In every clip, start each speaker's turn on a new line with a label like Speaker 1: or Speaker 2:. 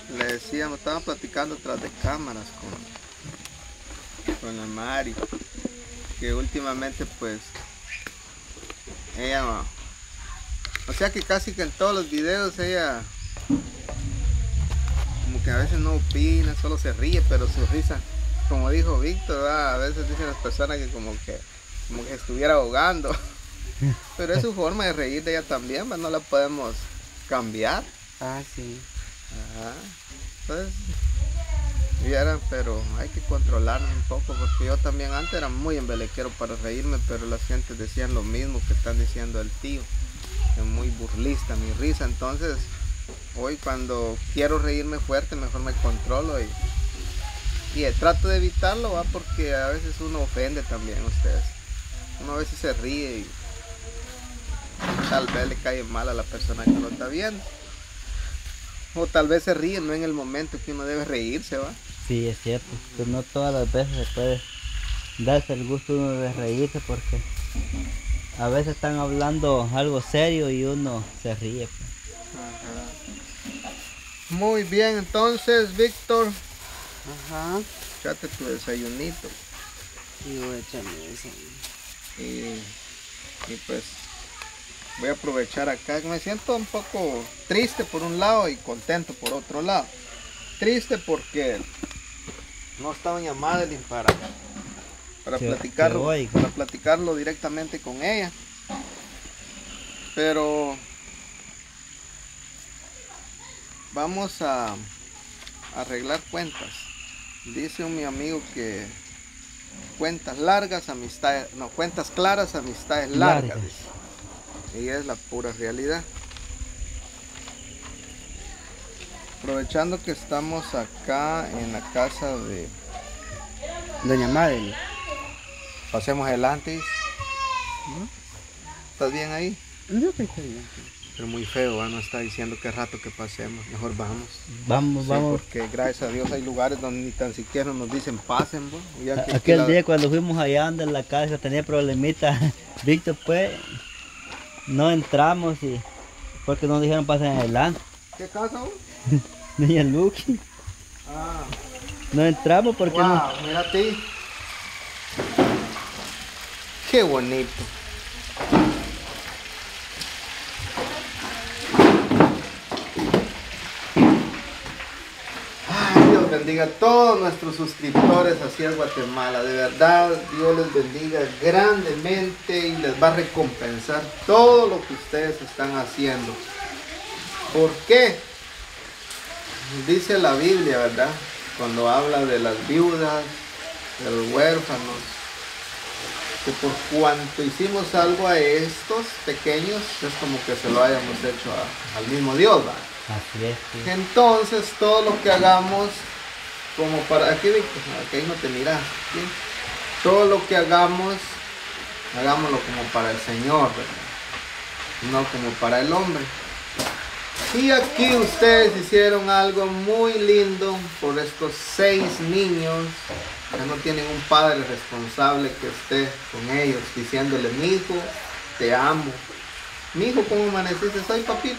Speaker 1: le decíamos, estábamos platicando tras de cámaras con la Mari, que últimamente pues ella, o sea que casi que en todos los videos ella como que a veces no opina, solo se ríe, pero su risa, como dijo Víctor, a veces dicen las personas que como que estuviera ahogando, pero es su forma de reír de ella también, pues no la podemos cambiar.
Speaker 2: Ah, sí.
Speaker 1: Ajá. Entonces, vieran, pero hay que controlarnos un poco, porque yo también antes era muy embelequero para reírme, pero las gentes decían lo mismo que están diciendo el tío, que es muy burlista mi risa. Entonces hoy cuando quiero reírme fuerte mejor me controlo y trato de evitarlo, ¿va? Porque a veces uno ofende también a ustedes, uno a veces se ríe y tal vez le cae mal a la persona que lo está viendo. O tal vez se ríe, no en el momento que uno debe reírse, ¿va?
Speaker 2: Sí, es cierto. Pues no todas las veces se puede darse el gusto uno de reírse, porque a veces están hablando algo serio y uno se ríe. Pues.
Speaker 1: Ajá. Muy bien, entonces, Víctor,
Speaker 2: Ajá.
Speaker 1: échate tu desayunito.
Speaker 2: Y voy a echarme eso.
Speaker 1: Y pues voy a aprovechar acá. Me siento un poco triste por un lado y contento por otro lado. Triste porque no está doña Madeline para platicarlo directamente con ella. Pero vamos a arreglar cuentas. Dice mi amigo que cuentas claras, amistades largas. Y es la pura realidad. Aprovechando que estamos acá en la casa de doña Madeline, pasemos adelante. ¿Estás bien ahí?
Speaker 2: Yo estoy bien.
Speaker 1: Pero muy feo, no está diciendo qué rato que pasemos. Mejor vamos.
Speaker 2: Vamos,
Speaker 1: sí,
Speaker 2: vamos.
Speaker 1: Porque gracias a Dios hay lugares donde ni tan siquiera nos dicen pasen.
Speaker 2: Aquel día cuando fuimos allá donde la casa tenía problemita, Víctor, pues no entramos y porque nos dijeron pasen adelante.
Speaker 1: ¿Qué casa?
Speaker 2: Niña Lucky.
Speaker 1: Ah.
Speaker 2: No entramos porque
Speaker 1: wow,
Speaker 2: no.
Speaker 1: Mira a ti. Qué bonito. Dios bendiga a todos nuestros suscriptores hacia Guatemala. De verdad, Dios les bendiga grandemente y les va a recompensar todo lo que ustedes están haciendo. ¿Por qué? Dice la Biblia, ¿verdad? Cuando habla de las viudas, de los huérfanos, que por cuanto hicimos algo a estos pequeños, es como que se lo hayamos hecho al mismo Dios, ¿va?
Speaker 2: Así es, sí.
Speaker 1: Entonces todo lo que hagamos, como para aquí no te miras, ¿sí? Todo lo que hagamos, hagámoslo como para el Señor, ¿verdad? No como para el hombre. Y aquí ustedes hicieron algo muy lindo por estos 6 niños que no tienen un padre responsable que esté con ellos, diciéndole: mi hijo, te amo. Mi hijo, ¿cómo amaneciste? Soy papito.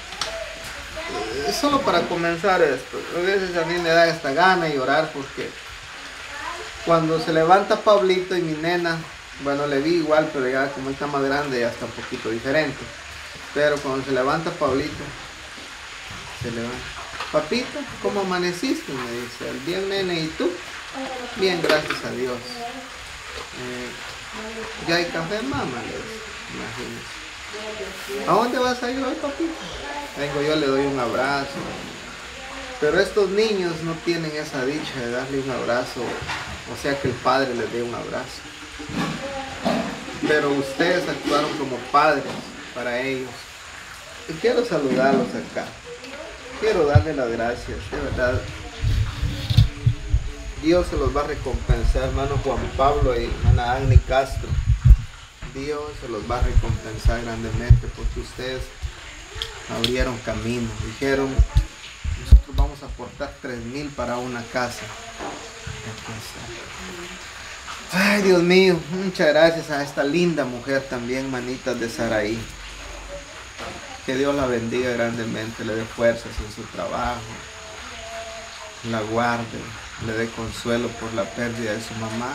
Speaker 1: Solo para comenzar esto, a veces a mí me da esta gana de llorar porque cuando se levanta Pablito y mi nena, bueno, le vi igual, pero ya como está más grande ya está un poquito diferente. Pero cuando se levanta Pablito, se levanta: papito, ¿cómo amaneciste? Me dice: bien, nene, ¿y tú? Bien, gracias a Dios. ¿Ya hay café, mamá? Imagínese. ¿A dónde vas a ir hoy, papito? Vengo yo, le doy un abrazo. Pero estos niños no tienen esa dicha de darle un abrazo, o sea que el padre les dé un abrazo. Pero ustedes actuaron como padres para ellos. Y quiero saludarlos acá. Quiero darle las gracias, de verdad. Dios se los va a recompensar, hermano Juan Pablo y hermana Agni Castro. Dios se los va a recompensar grandemente porque ustedes abrieron camino. Dijeron: nosotros vamos a aportar 3,000 para una casa. Ay, Dios mío, muchas gracias a esta linda mujer también, manitas de Saraí. Que Dios la bendiga grandemente, le dé fuerzas en su trabajo, la guarde, le dé consuelo por la pérdida de su mamá.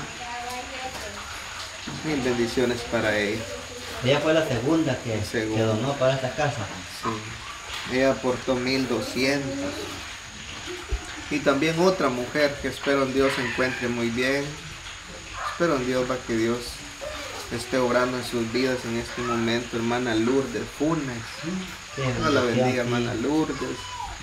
Speaker 1: Mil bendiciones para ella.
Speaker 2: Ella fue la segunda que
Speaker 1: Segunda.
Speaker 2: donó para esta casa.
Speaker 1: Sí. Ella aportó 1,200. Y también otra mujer que espero en Dios se encuentre muy bien. Espero en Dios que Dios esté obrando en sus vidas en este momento. Hermana Lourdes Funes. Dios la bendiga, hermana Lourdes.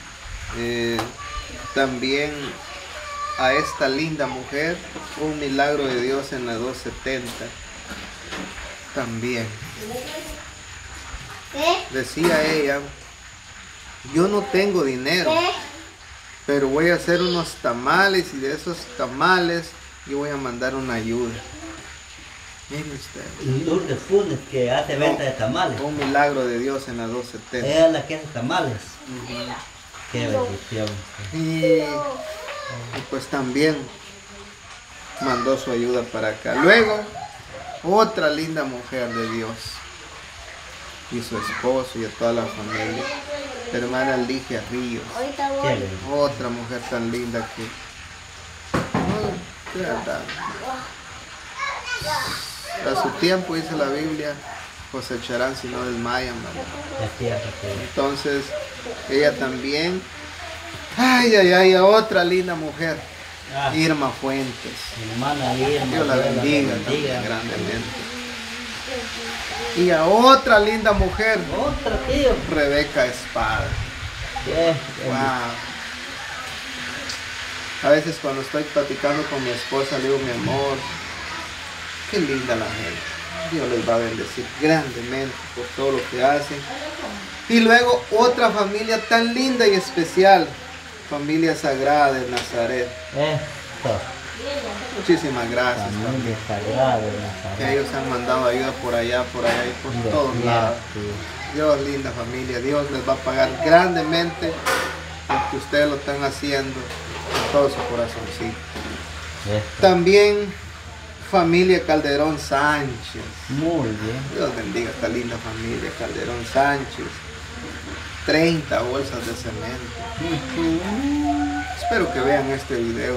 Speaker 1: También a esta linda mujer, un milagro de Dios en la 270. También. Decía ella, yo no tengo dinero, pero voy a hacer unos tamales y de esos tamales yo voy a mandar una ayuda. Mire usted.
Speaker 2: Lourdes Funes, que hace venta de tamales.
Speaker 1: Un milagro de Dios en la 270.
Speaker 2: Ella es la que hace tamales. Qué bendición.
Speaker 1: Y pues también mandó su ayuda para acá. Luego, otra linda mujer de Dios y su esposo y a toda la familia, la hermana Ligia Ríos. Otra mujer tan linda que, de verdad, a su tiempo, dice la Biblia, cosecharán si no desmayan, ¿verdad? Entonces, ella también, a otra linda mujer, Irma Fuentes.
Speaker 2: Hermana Irma,
Speaker 1: Dios la bendiga también grandemente. Y a otra linda mujer,
Speaker 2: otra, tío.
Speaker 1: Rebeca Espada. Wow. A veces cuando estoy platicando con mi esposa, le digo, mi amor, qué linda la gente. Dios les va a bendecir grandemente por todo lo que hacen. Y luego otra familia tan linda y especial, familia Sagrada de Nazaret. Muchísimas gracias.
Speaker 2: Familia Sagrada de Nazaret.
Speaker 1: Que ellos han mandado ayuda por allá y por todos lados. Dios, linda familia, Dios les va a pagar grandemente porque ustedes lo están haciendo con todo su corazoncito. También familia Calderón Sánchez.
Speaker 2: Muy bien.
Speaker 1: Dios bendiga a esta linda familia Calderón Sánchez. 30 bolsas de cemento. Espero que vean este video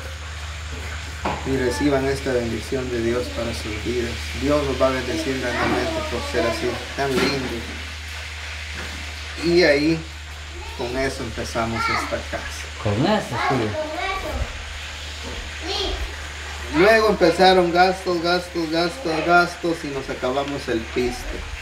Speaker 1: y reciban esta bendición de Dios para sus vidas. Dios nos va a bendecir grandemente por ser así, tan lindo. Y ahí, con eso empezamos esta casa.
Speaker 2: Con eso, sí.
Speaker 1: Luego empezaron gastos y nos acabamos el piste.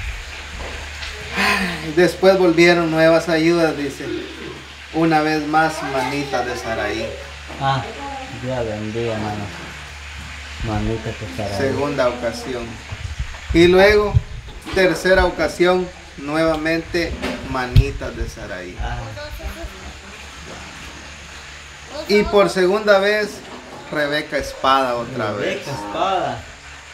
Speaker 1: Después volvieron nuevas ayudas, dice. Una vez más, Manita de Saraí.
Speaker 2: Dios bendiga, hermano. Manita de Saraí.
Speaker 1: Segunda ocasión. Y luego, tercera ocasión, nuevamente, Manitas de Saraí. Y por segunda vez, Rebeca Espada otra vez.
Speaker 2: Rebeca Espada.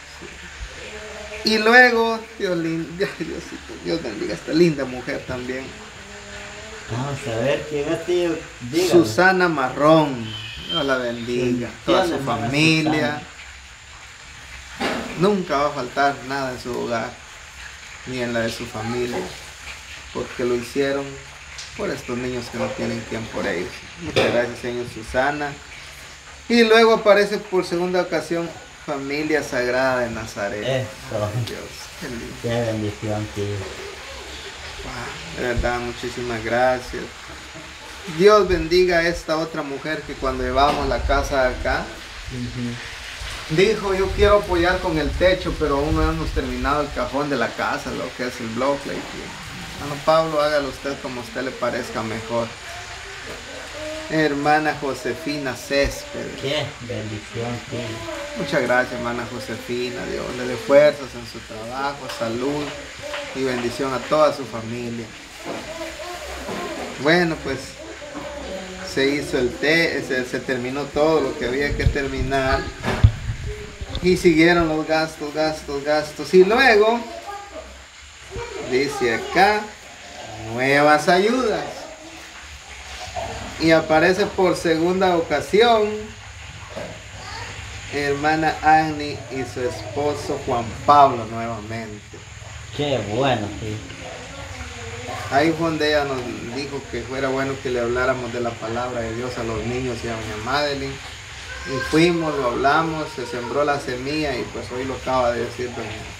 Speaker 1: Y luego, Dios bendiga a esta linda mujer también.
Speaker 2: Vamos a ver quién es, tío. Dígame.
Speaker 1: Susana Marrón. Dios la bendiga. Toda su familia. Nunca va a faltar nada en su hogar, ni en la de su familia, porque lo hicieron por estos niños que no tienen quien por ellos. Muchas gracias, señor Susana. Y luego aparece por segunda ocasión Familia Sagrada de Nazaret.
Speaker 2: Eso.
Speaker 1: Dios, qué lindo.
Speaker 2: Qué bendición, tío.
Speaker 1: Wow, de verdad, muchísimas gracias. Dios bendiga a esta otra mujer que cuando llevábamos la casa acá, dijo, yo quiero apoyar con el techo, pero aún no hemos terminado el cajón de la casa, lo que es el block. Hermano Pablo, hágalo usted como a usted le parezca mejor. Hermana Josefina Céspedes.
Speaker 2: Qué bendición, tío.
Speaker 1: Muchas gracias, hermana Josefina. Dios le dé fuerzas en su trabajo, salud y bendición a toda su familia. Bueno, pues se hizo el té, se terminó todo lo que había que terminar. Y siguieron los gastos. Y luego, dice acá, nuevas ayudas. Y aparece por segunda ocasión hermana Agni y su esposo Juan Pablo nuevamente.
Speaker 2: Qué bueno, tío.
Speaker 1: Ahí fue donde ella nos dijo que fuera bueno que le habláramos de la palabra de Dios a los niños y a doña Madeline. Y fuimos, lo hablamos, se sembró la semilla y pues hoy lo acaba de decir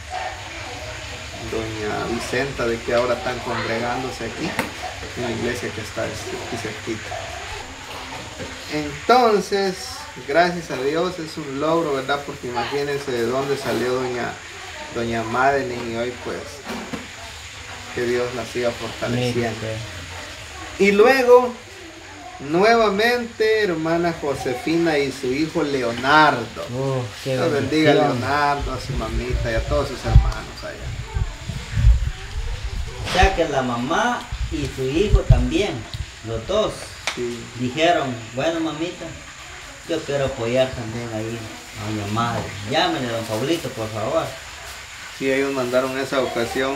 Speaker 1: doña Vicenta de que ahora están congregándose aquí en la iglesia que está aquí cerquita. Entonces, gracias a Dios es un logro, ¿verdad? Porque imagínense de dónde salió doña Madeline y hoy pues que Dios la siga fortaleciendo. Y luego, nuevamente, hermana Josefina y su hijo Leonardo. Dios bendiga a Leonardo, a su mamita y a todos sus hermanos allá.
Speaker 2: O sea que la mamá y su hijo también, los dos,
Speaker 1: sí,
Speaker 2: dijeron, bueno mamita, yo quiero apoyar también ahí a doña madre. Llámenle a don Pablito, por favor.
Speaker 1: Sí, ellos mandaron esa ocasión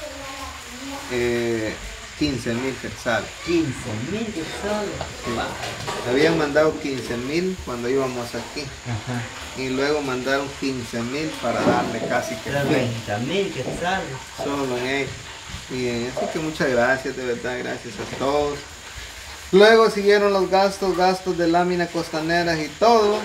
Speaker 1: 15,000 quetzales.
Speaker 2: 15,000 quetzales.
Speaker 1: Sí. Habían mandado 15,000 cuando íbamos aquí.
Speaker 2: Ajá.
Speaker 1: Y luego mandaron 15,000 para darle casi que
Speaker 2: 30,000 quetzales.
Speaker 1: solo en ellos. Y así que muchas gracias, de verdad, gracias a todos. Luego siguieron los gastos de lámina costaneras y todo.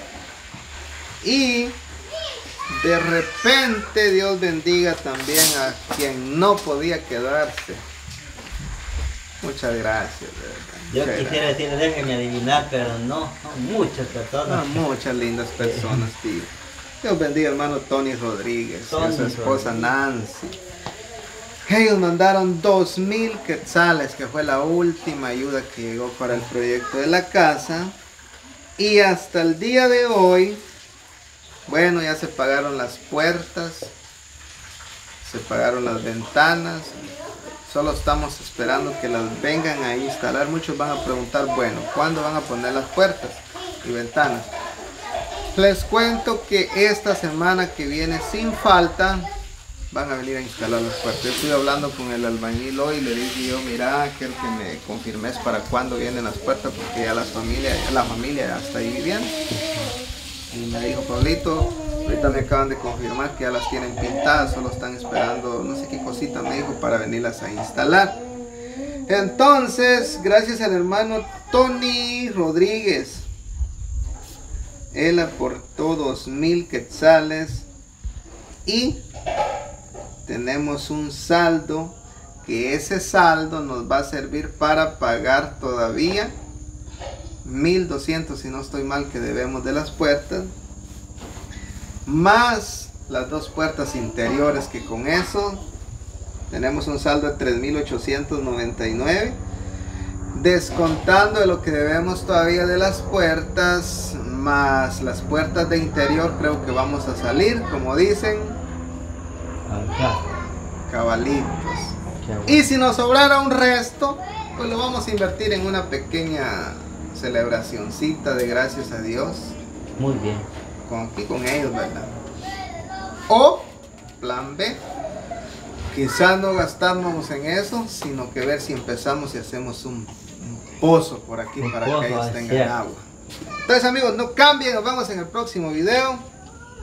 Speaker 1: Y de repente Dios bendiga también a quien no podía quedarse. Muchas gracias, de verdad.
Speaker 2: Yo quisiera decirle, déjenme adivinar, pero no, son muchas personas.
Speaker 1: No, muchas lindas personas, tío. Dios bendiga hermano Tony Rodríguez y a su esposa Nancy. Ellos mandaron 2,000 quetzales, que fue la última ayuda que llegó para el proyecto de la casa. Y hasta el día de hoy, bueno, ya se pagaron las puertas, se pagaron las ventanas. Solo estamos esperando que las vengan a instalar. Muchos van a preguntar, bueno, ¿cuándo van a poner las puertas y ventanas? Les cuento que esta semana que viene sin falta van a venir a instalar las puertas. Yo estoy hablando con el albañil hoy y le dije yo, mira, quiero que me confirmes para cuándo vienen las puertas porque ya la familia ya está ahí viviendo. Y me dijo, Pablito, ahorita me acaban de confirmar que ya las tienen pintadas, solo están esperando no sé qué cosita, me dijo, para venirlas a instalar. Entonces, gracias al hermano Tony Rodríguez, él aportó 2,000 quetzales y tenemos un saldo, que ese saldo nos va a servir para pagar todavía 1,200, si no estoy mal, que debemos de las puertas, más las 2 puertas interiores, que con eso tenemos un saldo de 3,899, descontando de lo que debemos todavía de las puertas, más las puertas de interior. Creo que vamos a salir, como dicen, cabalitos. Y si nos sobrara un resto, pues lo vamos a invertir en una pequeña celebracioncita de gracias a Dios.
Speaker 2: Muy bien.
Speaker 1: Aquí con ellos, ¿verdad? O plan B, quizás no gastarnos en eso, sino que ver si empezamos y hacemos un pozo por aquí para que ellos tengan agua. Entonces amigos, no cambien, nos vemos en el próximo video.